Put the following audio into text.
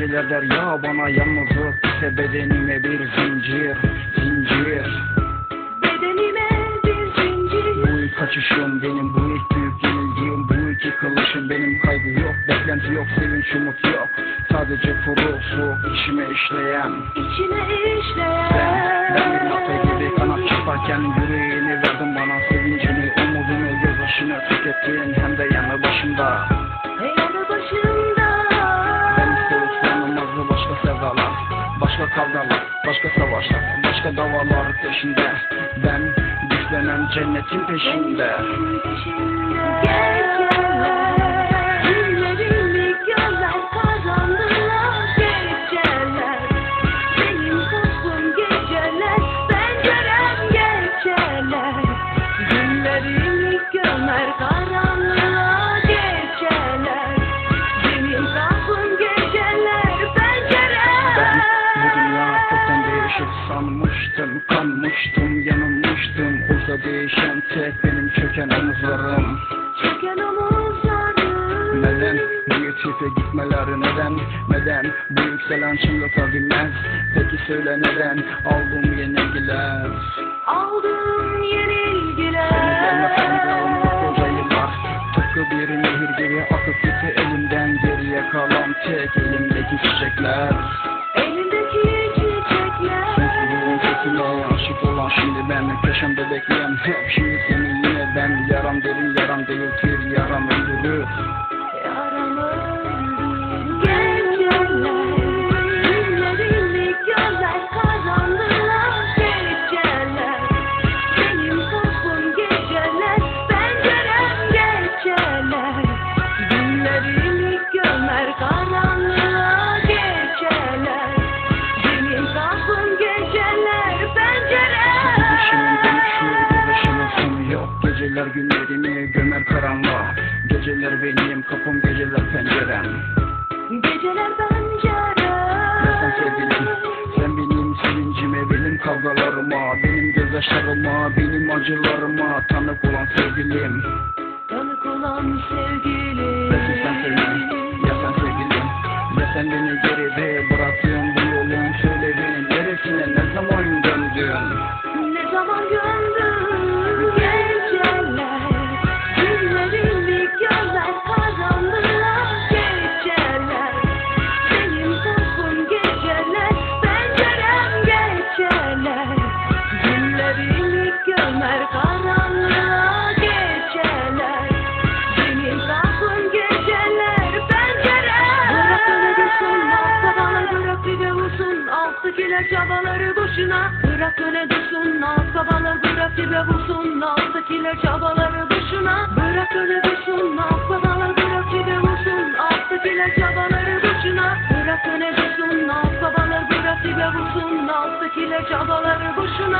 Geceler der ya bana yalnızlık, ise bedenime bir zincir. Bedenime bir zincir. Bu ilk kaçışım benim, bu ilk büyük yenildiğim, bu ilk yıkılışım benim. Kaygı yok, beklenti yok, sevinç umut yok. Sadece kuru soğuk içime işleyen. Ben bir nokta gibi kanat çırparken yüreğini verdin bana, sevincini, umudunu, gözyaşını tükettin hem de yanı başımda. Ben istedik sanılmazdı başka sevdalar, başka kavgalar, başka savaşlar, başka davalar peşinde. Ben düşlenen cennetin peşinde. Sanmıştım, kanmıştım, yanılmıştım. Oysa değişen tek benim çöken omuzlarım. Neden bu yetife gitmeleri, neden bu yükselen çığlıklar dinmez? Peki söyle neden aldığım yenilgiler? Seni gelmesen de olmaz koca yıllar. Tıpkı bir nehir gibi akıp gitti elimden, geriye kalan tek elimdeki çiçekler. Aşık olan şimdi ben, köşemde bekleyen hep şimdi seni yine ben. Yaram derin, yaram değiltir, yaram öldürür. Geceler günlerimi gömer karanlığa. Geceler benim kapım, geceler pencerem. Ya sen sevgilim, sen benim sevincime, benim kavgalarıma, benim gözyaşlarıma, benim acılarıma tanık olan sevgilim. Belki sen sevgilim, ya sen sevgilim, ya sen beni geride bıraktın bu yolun, söyle beni neresine, ne zaman döndün? Çabaları boşuna bırak öyle dursun, alt kabalar bırak dibe vursun, alttakiler çabaları boşuna bırak öyle dursun, alt kabalar bırak dibe vursun, alttakiler çabaları boşuna bırak öyle dursun, alt kabalar bırak dibe vursun, alttakiler çabaları boşuna.